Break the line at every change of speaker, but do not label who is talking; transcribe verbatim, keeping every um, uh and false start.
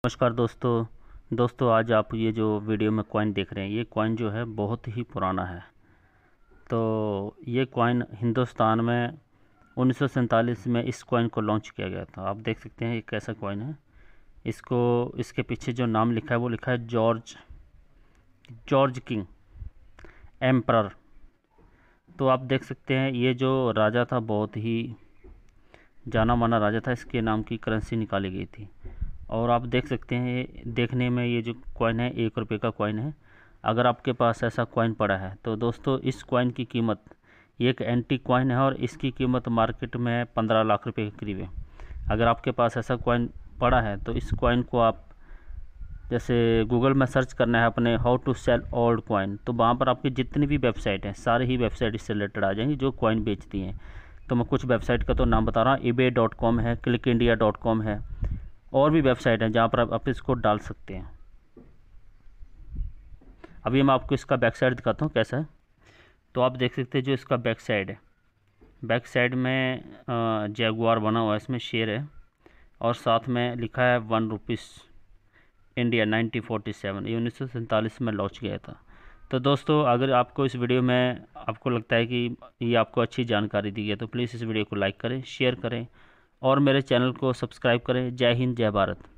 नमस्कार दोस्तों दोस्तों आज आप ये जो वीडियो में कॉइन देख रहे हैं, ये कॉइन जो है बहुत ही पुराना है। तो ये कॉइन हिंदुस्तान में उन्नीस सौ सैंतालीस में इस कॉइन को लॉन्च किया गया था। आप देख सकते हैं ये कैसा कॉइन है। इसको इसके पीछे जो नाम लिखा है वो लिखा है जॉर्ज जॉर्ज किंग एम्परर। तो आप देख सकते हैं ये जो राजा था बहुत ही जाना माना राजा था, इसके नाम की करेंसी निकाली गई थी। और आप देख सकते हैं ये देखने में ये जो कॉइन है एक रुपये का कॉइन है। अगर आपके पास ऐसा कॉइन पड़ा है तो दोस्तों इस कॉइन की कीमत, ये एक एंटी कॉइन है और इसकी कीमत मार्केट में पंद्रह लाख रुपए के करीब है। अगर आपके पास ऐसा कॉइन पड़ा है तो इस कॉइन को आप जैसे गूगल में सर्च करना है अपने how to sell old coin, तो वहाँ पर आपकी जितनी भी वेबसाइट हैं सारी ही वेबसाइट इससे रिलेटेड आ जाएंगी जो कॉइन बेचती हैं। तो मैं कुछ वेबसाइट का तो नाम बता रहा हूँ, ईबे डॉट कॉम है, क्लिक इंडिया डॉट कॉम है, और भी वेबसाइट हैं जहाँ पर आप, आप इसको डाल सकते हैं। अभी मैं आपको इसका बैक साइड दिखाता हूँ कैसा है। तो आप देख सकते हैं जो इसका बैक साइड है, बैक साइड में जैगुआर बना हुआ है, इसमें शेर है और साथ में लिखा है one rupees India nineteen forty seven. ये उन्नीस सौ सैंतालीस में लॉन्च किया था। तो दोस्तों अगर आपको इस वीडियो में आपको लगता है कि ये आपको अच्छी जानकारी दी है तो प्लीज़ इस वीडियो को लाइक करें, शेयर करें और मेरे चैनल को सब्सक्राइब करें। जय हिंद, जय भारत।